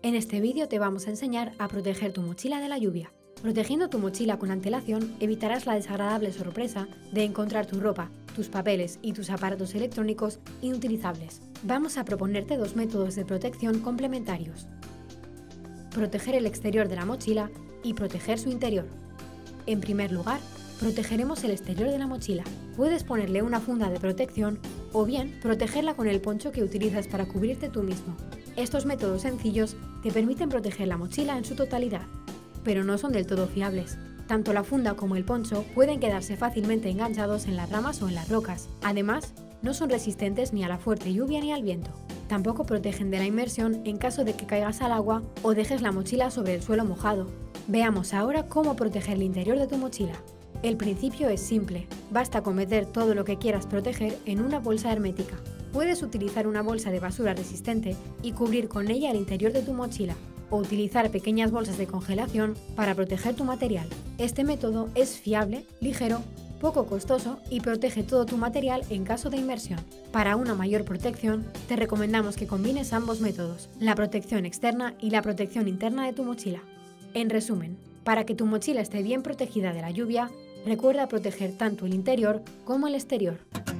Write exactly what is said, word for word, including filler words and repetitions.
En este vídeo te vamos a enseñar a proteger tu mochila de la lluvia. Protegiendo tu mochila con antelación evitarás la desagradable sorpresa de encontrar tu ropa, tus papeles y tus aparatos electrónicos inutilizables. Vamos a proponerte dos métodos de protección complementarios: proteger el exterior de la mochila y proteger su interior. En primer lugar, protegeremos el exterior de la mochila. Puedes ponerle una funda de protección o bien protegerla con el poncho que utilizas para cubrirte tú mismo. Estos métodos sencillos te permiten proteger la mochila en su totalidad, pero no son del todo fiables. Tanto la funda como el poncho pueden quedarse fácilmente enganchados en las ramas o en las rocas. Además, no son resistentes ni a la fuerte lluvia ni al viento. Tampoco protegen de la inmersión en caso de que caigas al agua o dejes la mochila sobre el suelo mojado. Veamos ahora cómo proteger el interior de tu mochila. El principio es simple, basta con meter todo lo que quieras proteger en una bolsa hermética. Puedes utilizar una bolsa de basura resistente y cubrir con ella el interior de tu mochila, o utilizar pequeñas bolsas de congelación para proteger tu material. Este método es fiable, ligero, poco costoso y protege todo tu material en caso de inmersión. Para una mayor protección, te recomendamos que combines ambos métodos, la protección externa y la protección interna de tu mochila. En resumen, para que tu mochila esté bien protegida de la lluvia, recuerda proteger tanto el interior como el exterior.